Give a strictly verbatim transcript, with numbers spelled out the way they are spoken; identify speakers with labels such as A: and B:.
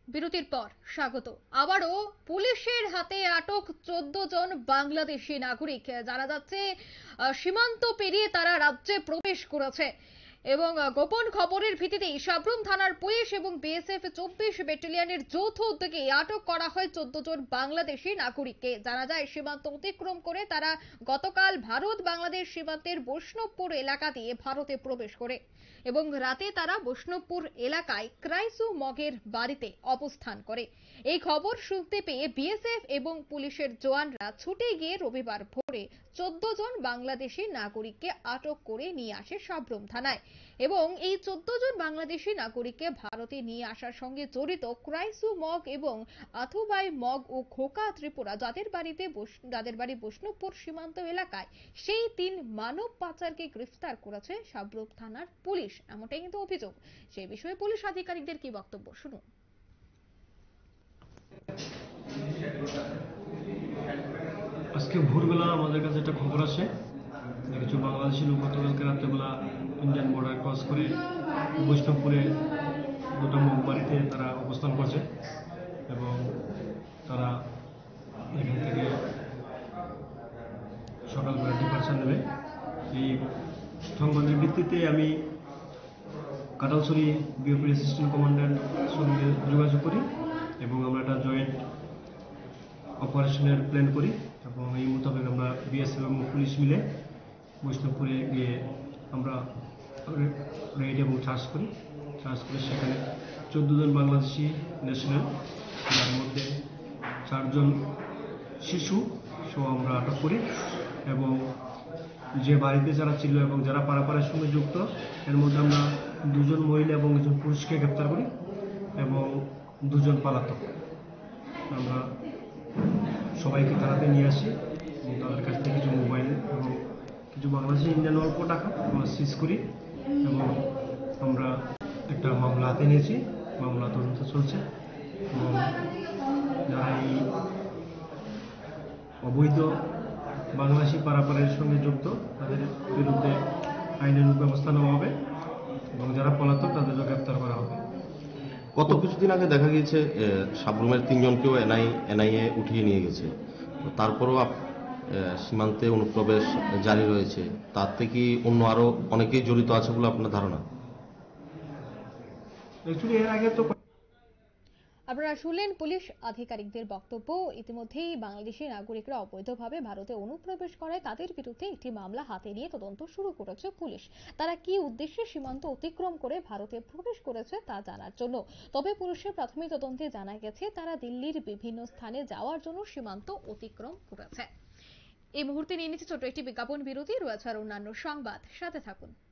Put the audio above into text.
A: বিরতির পর স্বাগত। আবারও পুলিশের হাতে আটক চোদ্দ জন বাংলাদেশি নাগরিক। জানা যাচ্ছে সীমান্ত পেরিয়ে তারা রাজ্যে প্রবেশ করেছে এবং গোপন খবরের ভিত্তিতে সাবরুম থানার পুলিশ এবং বিএসএফ চব্বিশ ব্যাটালিয়নের যৌথ উদ্যোগে আটক করা হয় চোদ্দ জন বাংলাদেশি নাগরিককে। জানা যায় সীমান্ত অতিক্রম করে তারা গতকাল ভারত বাংলাদেশ সীমান্তের বৈষ্ণবপুর এলাকা দিয়ে ভারতে প্রবেশ করে এবং রাতে তারা বৈষ্ণবপুর এলাকায় ক্রাইসু মগের বাড়িতে অবস্থান করে। এই খবর শুনতে পেয়ে বিএসএফ এবং পুলিশের জওয়ানরা ছুটে গিয়ে রবিবার ভোরে চোদ্দ জন বাংলাদেশি নাগরিককে আটক করে নিয়ে আসে সাবরুম থানায় এবং এই চোদ্দ জন বাংলাদেশি নাগরিককে ভারতে নিয়ে আসার সঙ্গে জড়িত ক্রাইসু মগ এবং আথুবাই মগ ও খোকা ত্রিপুরা যাদের বাড়িতে যাদের বাড়ি বৈষ্ণবপুর সীমান্ত এলাকায় সেই তিন মানব পাচারকে গ্রেফতার করেছে সাবরুম থানার পুলিশ, এমনটাই কিন্তু অভিযোগ। সেই বিষয়ে পুলিশ আধিকারিকদের কি বক্তব্য শুনুন।
B: আজকে ভোরবেলা আমাদের কাছে একটা খবর আসে যে কিছু বাংলাদেশি লোক গতকালকে রাত্রেবেলা ইন্ডিয়ান বর্ডার ক্রস করে বৈষ্ণবপুরে দুটো মগ বাড়িতে তারা অবস্থান করছে এবং তারা এখান থেকে সকালবেলা ডিপার্চার নেবে। এই সংবাদের ভিত্তিতে আমি কাটালছড়ি বিওপির অ্যাসিস্ট্যান্ট কমান্ড্যান্ট সঙ্গে যোগাযোগ করি এবং আমরা একটা জয়েন্ট অপারেশনের প্ল্যান করি এবং এই মোতাবেক আমরা বিএসএফ এবং পুলিশ মিলে বৈষ্ণবপুরে গিয়ে আমরা রেড এবং চার্জ করি। চার্জ করে সেখানে চোদ্দো জন বাংলাদেশি ন্যাশনাল, তার মধ্যে চারজন শিশু সহ আমরা আটক করি এবং যে বাড়িতে যারা ছিল এবং যারা পারাপারের সঙ্গে যুক্ত এর মধ্যে আমরা দুজন মহিলা এবং একজন পুরুষকে গ্রেপ্তার করি এবং দুজন পলাতক আমরা সবাইকে থানাতে নিয়ে আসি এবং তাদের কাছ থেকে কিছু মোবাইল এবং কিছু বাংলাদেশি ইন্ডিয়ান অল্প টাকা আমরা সিজ করি এবং আমরা একটা মামলা হাতে নিয়েছি। মামলা তদন্ত চলছে এবং যারা এই অবৈধ বাংলাদেশি পারাপারের সঙ্গে যুক্ত তাদের বিরুদ্ধে আইনানুগ ব্যবস্থা নেওয়া হবে এবং যারা পলাতক তাদেরও গ্রেপ্তার করা হবে।
C: গত কিছুদিন আগে দেখা গিয়েছে সাবরুমের তিনজনকেও এনআই এনআইএ উঠিয়ে নিয়ে গেছে, তারপরেও সীমান্তে অনুপ্রবেশ জারি রয়েছে। তাতে কি অন্য আরো অনেকেই জড়িত আছে বলে আপনার ধারণা?
B: এর আগে তো
A: আপনারা শুনলেন পুলিশ আধিকারিকদের বক্তব্য। ইতিমধ্যেই বাংলাদেশি নাগরিকরা অবৈধভাবে ভারতে অনুপ্রবেশ করায় তাদের বিরুদ্ধে একটি মামলা হাতে নিয়ে তদন্ত শুরু করেছে পুলিশ। তারা কি উদ্দেশ্যে সীমান্ত অতিক্রম করে ভারতে প্রবেশ করেছে তা জানার জন্য। তবে পুলিশের প্রাথমিক তদন্তে জানা গেছে তারা দিল্লির বিভিন্ন স্থানে যাওয়ার জন্য সীমান্ত অতিক্রম করেছে। এই মুহূর্তে নিয়ে নিচ্ছে ছোট একটি বিজ্ঞাপন বিরতি, রয়েছে আর অন্যান্য সংবাদ, সাথে থাকুন।